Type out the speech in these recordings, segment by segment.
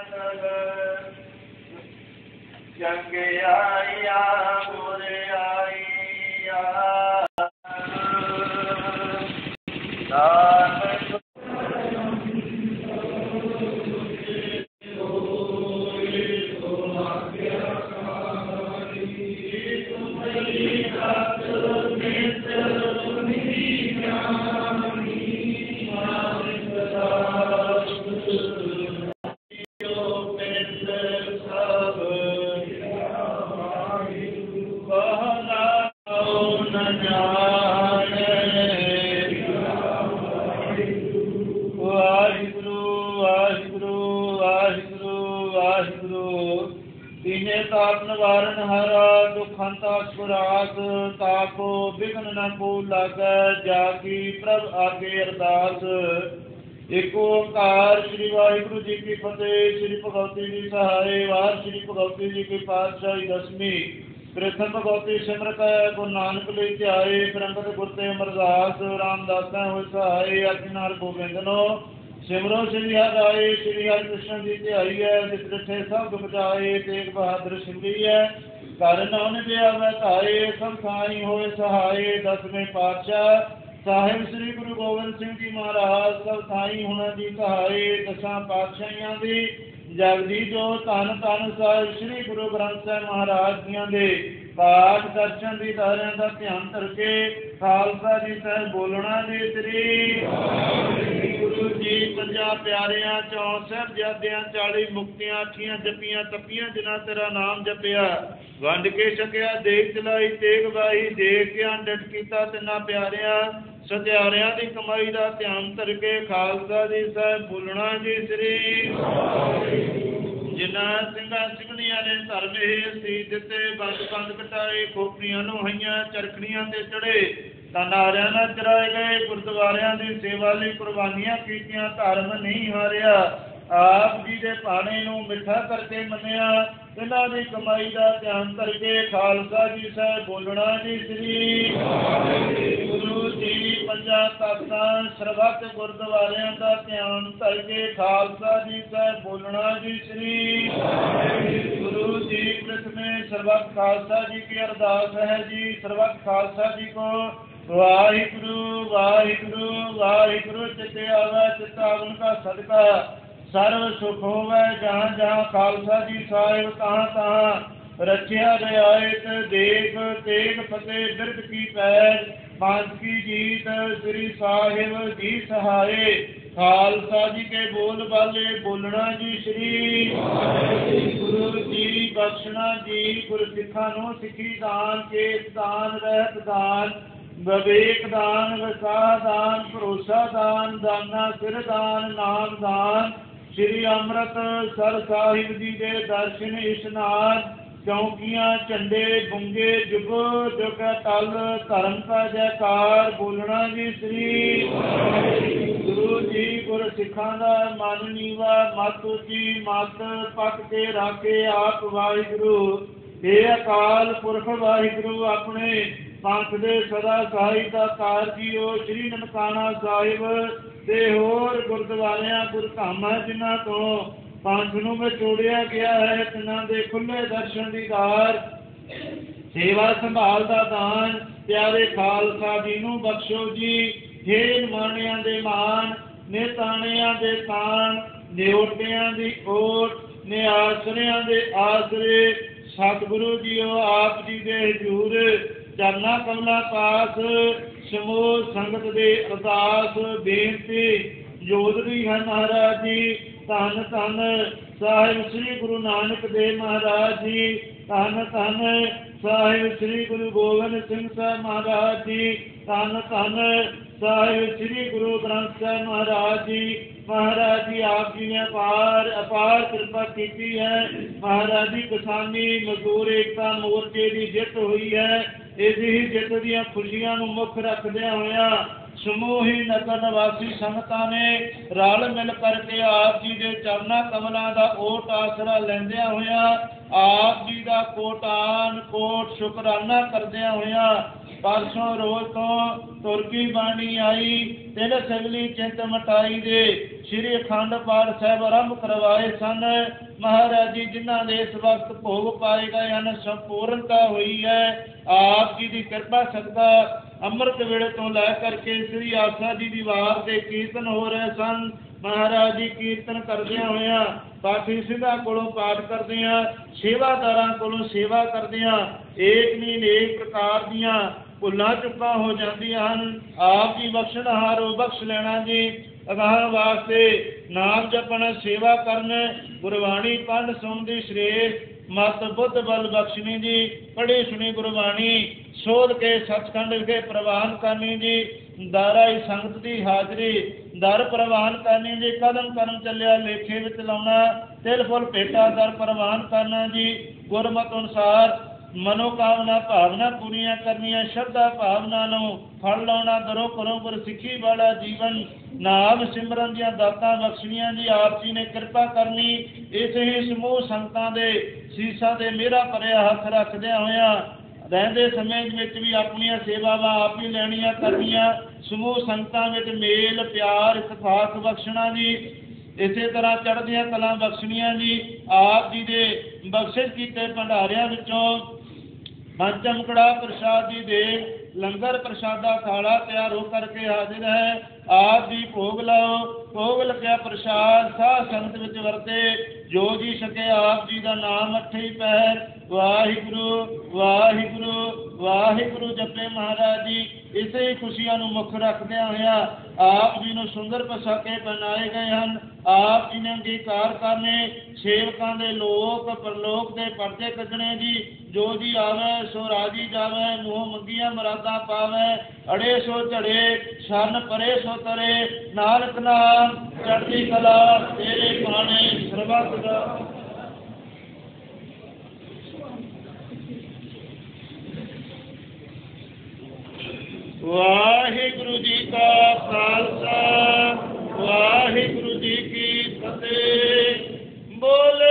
जंग आया बुरे आइया निवारण हरा दुखंता सुरास ताको विघ्न न को लागे जाकी प्रभ आगे अरदास। एक ओंकार श्री वाहिगुरु जी की फतेह। श्री भगवती जी सहाय वार श्री भगवती जी की पातशाही दसवीं प्रथम भगवती सिमरत गुरु नानक ले ध्याए फिरंगत गुरते अमरदास रामदास हो सहाय अखिनार गोबिंदनो सिमरो श्री हराए श्री हरि कृष्ण जी ध्याई है जिथे सब दुख जाए तेग बहादुर सिमरी है घर नान दिया वैधाए सब साई होए सहाय। दसवें पातशाह साहिब श्री गुरु गोबिंद सिंह जी महाराज सब साई होना जी सहाय। दसां पातशाहियां दी जगदी जो धन धन साहिब श्री गुरु ग्रंथ साहिब महाराज जियां दे पाठ दर्शन दी दारियां दा ध्यान करके खालसा जी साहिब बोलना जी श्री गुरु जी पंजा प्यारियां चौं साहिबजादियां 40 मुक्तियां अठियां जपियां तपियां जिन्हां तेरा नाम जपिया वंड के छकिया देख चलाई तेग बाही देख के डट कीता तिन्हां प्यारियां सत्यारियां दी कमाई दा ध्यान करके खालसा जी साहिब बोलना जी श्री जिन्हां ਸਿੰਘਾਂ ਸਿੰਘਣੀਆਂ ने धर्म हेर सी दिते बंद बंद कटाए खोपड़ियां ਨੂੰ ਹਈਆਂ ਚਰਖੜੀਆਂ ਤੇ ਚੜੇ ਤਾਂ ਨਾਰਿਆਂ ਨਾਲ ਚਰਾਏ ਗਏ ਗੁਰਦੁਆਰਿਆਂ ਦੀ ਸੇਵਾ ਲਈ ਕੁਰਬਾਨੀਆਂ ਕੀਤੀਆਂ ਧਰਮ ਨਹੀਂ ਹਾਰਿਆ ਆਪ ਜੀ ਦੇ ਭਾਣੇ ਨੂੰ ਮਿੱਠਾ ਕਰਕੇ ਮੰਨਿਆ ਇਹਨਾਂ ਦੀ ਕਮਾਈ ਦਾ ਧਿਆਨ ਕਰਕੇ ਖਾਲਸਾ ਜੀ ਸਾਹਿਬ ਬੋਲਣਾ ਜੀ ਸ੍ਰੀ ਗੁਰੂ ਜੀ ਪੰਜਾਂ ਤਖਤਾਂ ਸਰਬੱਤ ਗੁਰਦੁਆਰਿਆਂ ਦਾ ਧਿਆਨ ਕਰਕੇ ਖਾਲਸਾ ਜੀ ਸਾਹਿਬ ਬੋਲਣਾ ਜੀ ਸ੍ਰੀ गुरु जी प्रथमे सर्वत खालसा जी की अरदास है जी सर्वत खालसा जी को वाहिगुरु वाहिगुरु वाहिगुरु चित्ते आवे चित्तावन का सदका सर्व सुख होवे जहाँ जहाँ खालसा जी साहिब तहाँ तहाँ रचिया रियायत देख तेग फतेह बिरद की पैर पांच की जीत श्री साहिब जी सहाय खालसा जी के बोल बाले बोलना जी श्री गुरु जी बख्शना जी गुरु सिखा नो सिखी दान केस दान रहत दान विवेक दान विसाह दान भरोसा दान दाना सिर दान नाम दान श्री अमृत सर साहिब जी के दर्शन इशनान चौकियां झंडे बुंगे जुगो जुग तल धर्म का जयकार बोलना जी श्री गुरु जी गुर सिखा दा मन नीवा मत जी मत पट के राखे आप वाहिगुरु हे अकाल पुरख वाहिगुरु अपने पंथ दे सदा सहाय दा कारजियो श्री ननकाना साहिब ते होर गुरद्वारियां गुरधामां जिन्हां तो पंथ ਨੂੰ ਵਿਛੋੜਿਆ ਗਿਆ ਹੈ ਤਿੰਨਾਂ ਦੇ ਖੁੱਲੇ ਦਰਸ਼ਨ ਦੀਦਾਰ ਸੇਵਾ ਸੰਭਾਲ ਦਾ ਦਾਨ ਪਿਆਰੇ ਖਾਲਸਾ ਜੀ ਨੂੰ ਬਖਸ਼ੋ ਜੀ ਹੇ ਮਾਣਿਆਂ ਦੇ ਮਾਨ ਨੇਤਾਣਿਆਂ ਦੇ ਤਾਣ ਨਿਉਟਿਆਂ ਦੀ ਓਟ ਨਿਆਸਰਿਆਂ ਦੇ ਆਸਰੇ ਸਤਿਗੁਰੂ ਜੀਓ ਆਪ ਜੀ ਦੇ ਹਜ਼ੂਰ ਚਰਨਾ ਕਮਲਾ ਪਾਸ ਸਮੂਹ ਸੰਗਤ ਦੇ ਅਰਦਾਸ ਬੇਨਤੀ ਜੋਦਰੀ ਹੈ ਮਹਾਰਾਜ ਜੀ ਧੰਨ ਧੰਨ ਸਾਹਿਬ ਸ੍ਰੀ ਗੁਰੂ ਨਾਨਕ ਦੇਵ ਮਹਾਰਾਜ ਜੀ ਧੰਨ ਧੰਨ ਸਾਹਿਬ ਸ੍ਰੀ ਗੁਰੂ ਗੋਬਿੰਦ ਸਿੰਘ ਸਾਹਿਬ ਮਹਾਰਾਜ ਜੀ ਧੰਨ ਧੰਨ ਸਾਹਿਬ ਸ੍ਰੀ ਗੁਰੂ ਗ੍ਰੰਥ ਸਾਹਿਬ ਮਹਾਰਾਜ ਜੀ महाराज जी आप जी ने अपार कृपा की है महाराज जी किसानी मजदूर एकता मोर्चे की जित हुई है इसी ही जित दी खुशियां मुख रखद्या होया समूह ही नगर निवासी संगतां ने रल मिल करके आप जी के चरना कमलों का ओट आसरा लैंदिया होया आप जी का कोटान कोट शुकराना करदिया होया परसों रोज तो तुरकी बाणी आई, तिन सगली चिंत मटाई दे श्री अखंड पाठ साहब आरंभ करवाए सन। महाराज जी जिन्हों ने इस वक्त भोग पाए गए हैं संपूर्णता हुई है। आप जी की कृपा सदका अमृत वेले तो लै करके श्री आसा जी की वार के कीर्तन हो रहे सन। महाराज जी कीर्तन करदिया होया पाठी सिद्धा कोलों पाठ करदिया, सेवादारां कोलों सेवा करदिया एक नहीं अनेक प्रकार दियां भुलां चुकां हो जांदियां हन। आप जी बख्शणहारो बख्श लेना जी। अगाह वास्ते नाम जपन सेवा करन गुरबाणी पंड सुनदी श्रेष्ठ मत बुद्ध बल बख्शनी जी। पढ़ी सुनी गुरबाणी सोध के सचखंड विखे प्रवान करनी जी। दाराई संगत की हाजरी दर प्रवान करनी जी। कदम करम चलिया लेखे विच लाउणा, तिल फुल भेटा दर प्रवान करना जी। गुरमत अनुसार मनोकामना भावना पूरियां करनिया, श्रद्धा भावना नूं फल लाउणा, दरों घरों गुरसिੱਖੀ वाला जीवन नाम सिमरन दियां दातां बख्शणियां जी। आप जी ने कृपा करनी। इस ही समूह संगतां दे सीसां दे मेरा भरिया हथ रखदियां होया रहंदे समय विच भी अपनियां सेवावां आप ही लैणियां करनियां। समूह संगतां विच मेल प्यार इतफाक बख्शणा जी। इसे तरह चढ़दियां कलां बख्शणियां जी। आप जी दे बख्शिश कीते भंडारियां विचों पंचम कड़ा प्रसाद जी दे लंगर प्रसादा थाला तैयार हो करके हाजिर है। आप जी भोग लाओ। भोग लग्या प्रसाद साध संगत विच वरते जो जी सके आप जी का नाम अठे ही पैर वाहिगुरु वाहिगुरु वाहिगुरु जपे महाराज जी। इसे ही खुशियां नूं मुख रखदियां होया आप जी नूं सुंदर पोशाके पहनाए गए हैं। आप जी ने अंगीकार करने सेवकां दे लोक परलोक दे परदे कढने जी। जो जी आवे सो राजी जावे, मुँह मंगिया मुरादा पावे, अड़े सो झड़े शन परे सो तरे, नानक नाम चढ़ती कला तेरे पाने सर्वत दा। वाहिगुरु जी का खालसा वाहिगुरु जी की फतेह। बोले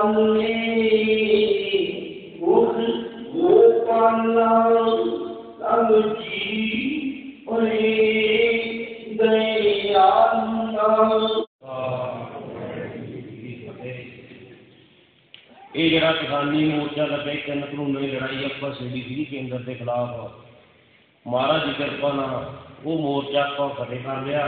ये जरा किसानी मोर्चा लगे 3 कानूनी लड़ाई आप छेड़ी सी केंद्र के खिलाफ महाराज की कृपा ना वो मोर्चा आप फतेह कर लिया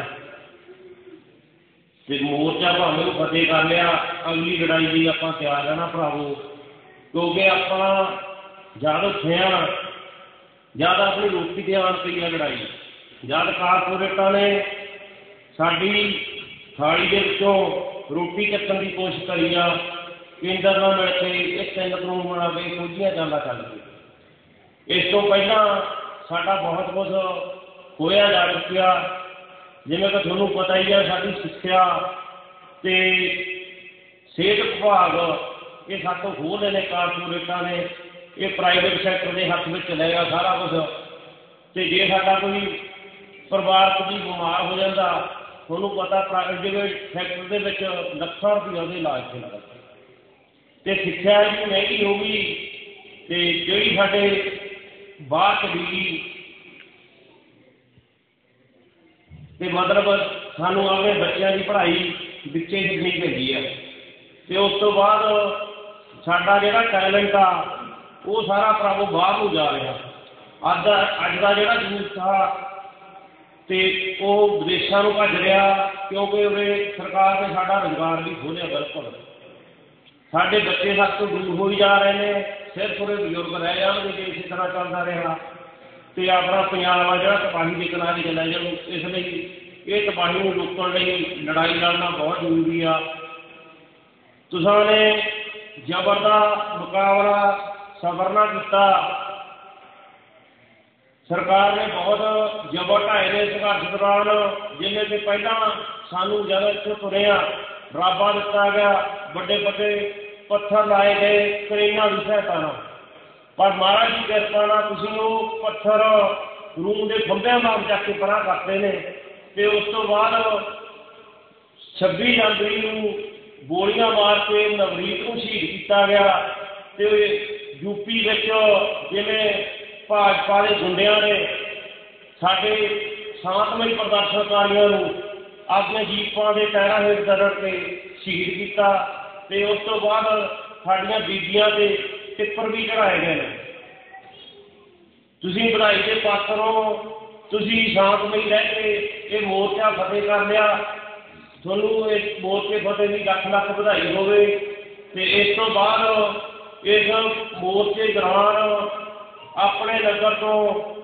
ते मोर्चा भावें वो फतेह कर लिया। अगली लड़ाई लिए आप तैयार है ना भरावो, क्योंकि आप जद उठे जद अपनी रोटी ध्यान पई है लड़ाई, जद कारपोरेटा ने साडी थाली के विचों रोटी चक्कन की कोशिश करी आ, केंद्र में मिल के एक 3 कानून बना के फौजियां चाला चल गई। इस तो पहला साडा बहुत कुछ होया जा चुका, जिवें कि तुहानूं पता ही है साडी सिक्ख्या ते सेहत विभाग ये सातों खोह रहे हैं कारपोरेटा ने, ये प्राइवेट सैक्टर के हत्थ में चलेगा सारा कुछ। तो जे साडा कोई परिवार कोई बीमार हो जाता, तुहानूं पता प्राइवेट सैक्टर के लाखों रुपया उसके इलाज से लगता। तो सिक्ख्या इतनी महंगी हो गई, तो जी साढ़े बाहर चली गई, तो मतलब सानू अपने बच्चों की पढ़ाई बिचे छड्डनी पैंदी है। तो उस तो बाद साडा जिहड़ा टैलेंट आ वो सारा भरावो बाहर को जा रहा। अज का जिहड़ा यूथ था तो वह विदेशों को भज रहा, क्योंकि उन्हें सरकार ने साडा रोजगार भी खोलिया। बिल्कुल साढ़े बच्चे सब तो दूर हो ही जा रहे हैं, सिर्फ थोड़े बजुर्ग रह जाएंगे जो इसी तरह चलता रहा। तो अपना पंजाब आ जो तबाही के किनारे चला जाओ, इसलिए ये तबाही को रोकने लिए लड़ाई लड़ना बहुत जरूरी आ। तुसां जबर का मुकाबला सबर ना किया, सरकार ने बहुत जबर ढाए ने संघर्ष दौरान, जिन्हें कि पहला सानू जब इतों तुरे ड्राबा दिता गया, बड़े बड़े पत्थर लाए गए क्रेना की सहायता न, पर महाराज की कृपा ना तुसीं वो पत्थर रूम के खंभे मार चक के परा करते हैं। तो उस तो बाद 26 जनवरी को गोलियां मार के नवरीत को शहीद किया गया। तो यूपी जिवें भाजपा के गुंडिया ने साढ़े शांतमई प्रदर्शनकारियों अपने जीपां के टायरां हेठ दरड़ के शहीद किया। तो उस तो बाद साड़ियाँ बीबियां के टिप्पर भी चढ़ाए गए हैं। तुसीं बधाई के पात्र हो, तुसीं शांतमई रह के ये मोर्चा फतेह कर लिया, तुहानूं इस मोर्चे फतेह की लख लख बधाई होवे। तो इस तो बाद इस मोर्चे दौरान अपने नगर तो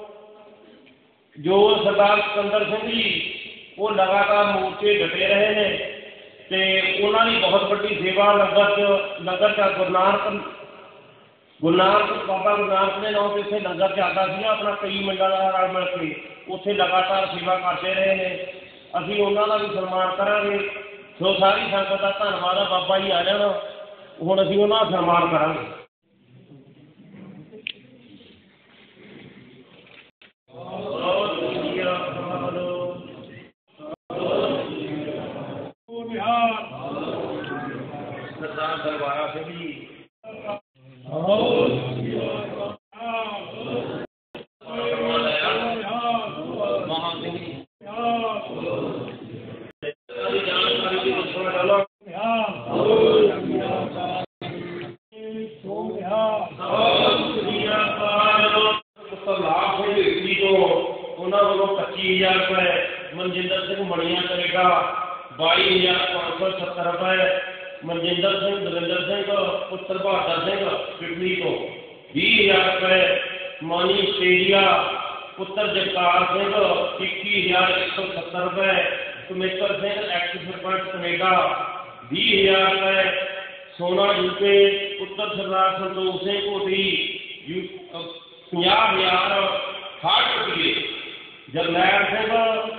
जो सरदार सिकंदर सिंह जी वो लगातार मोर्चे डटे रहे हैं, तो उन्होंने बहुत बड़ी सेवा लंगर च गुरु नानक बाबा गुरु नानक के नाम से इतने लंगर चलता था अपना कई मिनटों का रल मिल के उत्थे लगातार सेवा करते रहे हैं। असीं उन्होंने भी सन्मान करांगे। सो सारी संगत का धन्यवाद है। बाबा जी आ जाना हुण असीं उन्होंने सन्मान करांगे। सरदार दरबारा सिंह जी उन्होंने 25,000 रुपए, मनजिंदर सिंह मणिया कनेडा 22,570 रुपए, मनजिंदर सिंह दविंदर सिंह पुत्र बहादुर सिंह पिपली को 20,000 रुपए, मानी आस्ट्रेलिया पुत्र जगतार सिंह 21,170 रुपए, सुमित्र सिंह एक्स सरपंच कनेडा 20,000 रुपए, सोना यूके पुत्र सरदार संतोष सिंह कोटी 50,060 रुपये, जरनैल सिंह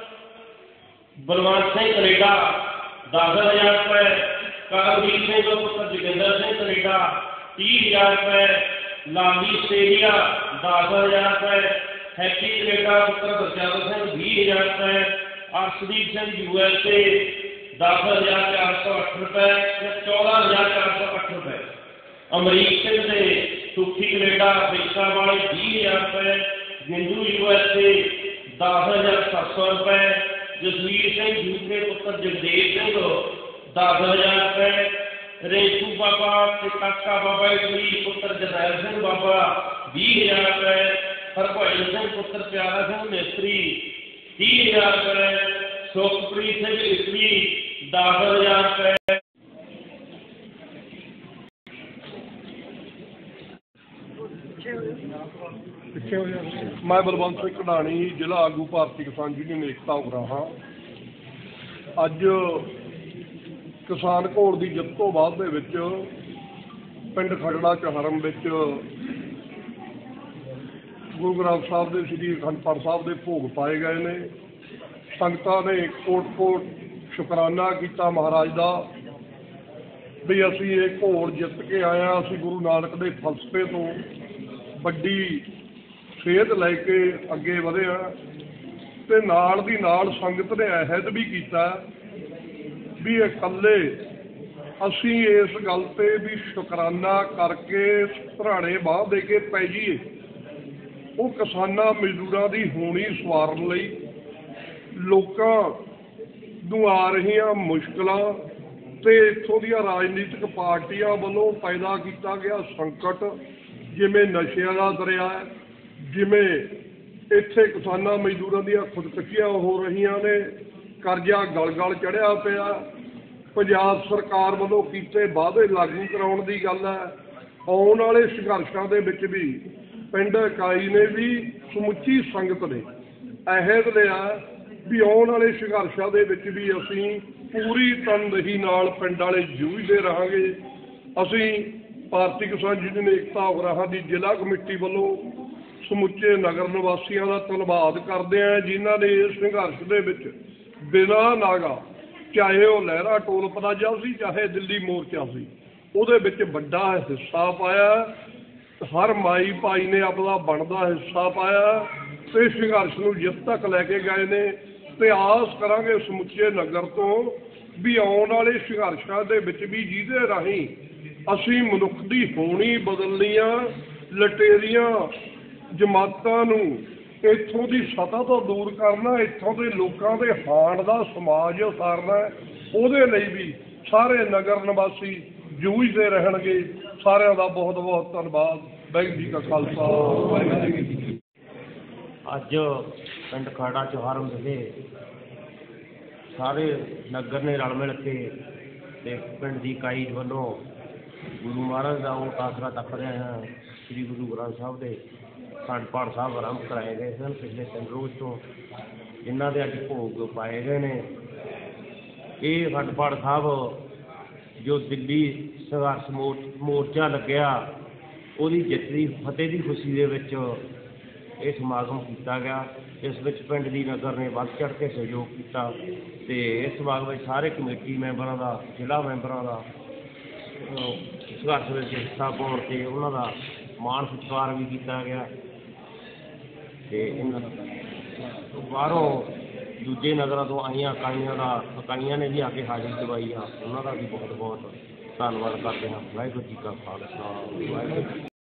बलवंत सिंह कनेडा 10,000 रुपए, करमजीत सिंह पुत्र जोगिंदर सिंह कनेडा 30,000 रुपए, लाली आस्ट्रेलिया 10,000 रुपए, हैप्पी कनेडा पुत्र गुरजंत सिंह 20,000 रुपए, अर्शदीप सिंह USA 10,408 रुपए ते 14,408 रुपए। अमरीक सिंह दे सुखी कनेडा अफ्रीका वाले 20,000 रुपए। जिंदू USA 10,700 रुपए। जसवीर सिंह यूके पुत्र जगदेव सिंह 10,000 रुपए। रेशू बाबा ते काका बाबा इटली पुत्र जरनैल सिंह बाबा 20,000 रुपए। हरभजन सिंह पुत्र प्यारा सिंह मिस्त्री 30,000 रुपए। सुखप्रीत सिंह इटली 10,000 रुपए। मैं बलवंत सिंह कढाणी जिला आगू भारती किसान यूनियन एकता उगराहा। अज किसान घोड़ की जित तो बाद पिंड खड़ड़ा चहरम गुरु ग्रंथ साहब के श्री अखंड पाठ साहब के भोग पाए गए ने। संगतां ने कोट कोट शुकराना किया महाराज का भी असी ये घोड़ जित के आए हैं। असी गुरु नानक के फलसफे तो वड्डी सेहत लैके अगे वधे ते नाल दी नाल संगत ने अहद भी किया भी इकल्ले असी इस गल ते भी शुकराना करके धराणे बाह दे के पै जाइए। वो किसानां मजदूरां दी होनी सवारन लई लोकां नूं आ रहीआं मुश्किलां ते इत्थों दीआं राजनीतिक पार्टियां वल्लों पैदा किया गया संकट जिवें नशिਆਂ ਦਾ दरिया है, जिवें इत्थे किसानां मजदूरां दीआं खुदकुशियां हो रहीआं ने, करजा गल गल चढ़िया पिया। पंजाब सरकार वल्लों कीते वादे लागू कराउण दी गल है। आउण वाले संघर्षां दे विच भी पिंड इकाई ने भी समुची संगत ने अहद लिया भी आउण वाले संघर्षां दे विच भी असीं पूरी तनदेही नाल पिंड वाले जूझदे रहांगे। असीं भारती किसान यूनियन एकता उगराहा की जिला कमेटी वालों समुचे नगर निवासियों का धन्यवाद करते हैं जिन्हों ने इस संघर्ष के बिना नागा चाहे वह लहरा टोल प्लाजा सी चाहे दिल्ली मोर्चा सी उहदे विच वड्डा हिस्सा पाया। हर माई भाई ने अपना बनदा हिस्सा पाया तो संघर्ष नूं जित तक लैके गए ने ते आस करांगे समुचे नगर तो भी आउण वाले संघर्षां दे विच भी जिहदे राहीं असी मनुख की होनी बदलनियां लटेरियां जमातां नूं इत्थों की सतह तो दूर करना, इत्थों के लोगों के हाण का समाज उसारना, उहदे लई भी सारे नगर निवासी जूझते रहणगे। सारिਆਂ ਦਾ बहुत बहुत धन्यवाद। वाहिगुरू जी का खालसा वाहिगुरू जी की फतेह। अज पिंड खड़ा चौहारम विखे सारे नगर ने रल मिल के पिंड की इकाई वालों गुरु महाराज का वो आसरा तक रहे हैं। श्री गुरु ग्रंथ साहब के अखंड पाठ साहब आरंभ कराए गए सन पिछले 3 रोज़ तो, जिन्हों के अज भोग पाए गए ने। ये अखंड पाठ साहब जो दिल्ली संघर्ष मोर्चा लग्या उसकी जित की फतेह की खुशी के विच ये समागम किया गया। इस विच पिंड की नगर ने बढ़ चढ़ के सहयोग किया ते इस समागम में सारे कमेटी मैंबरों का जिला मैंबरों का संघर्ष में हिस्सा पाउण ते उन्हां दा मान सत्कार भी किया गया। बाहरों दूजे नगरों तो आईयां इकाइयां ने भी आके हाजिरी दवाई आ, उन्हों का भी बहुत बहुत धन्यवाद करते हैं। वाहिगुरू जी का खालसा वाहिगुरू।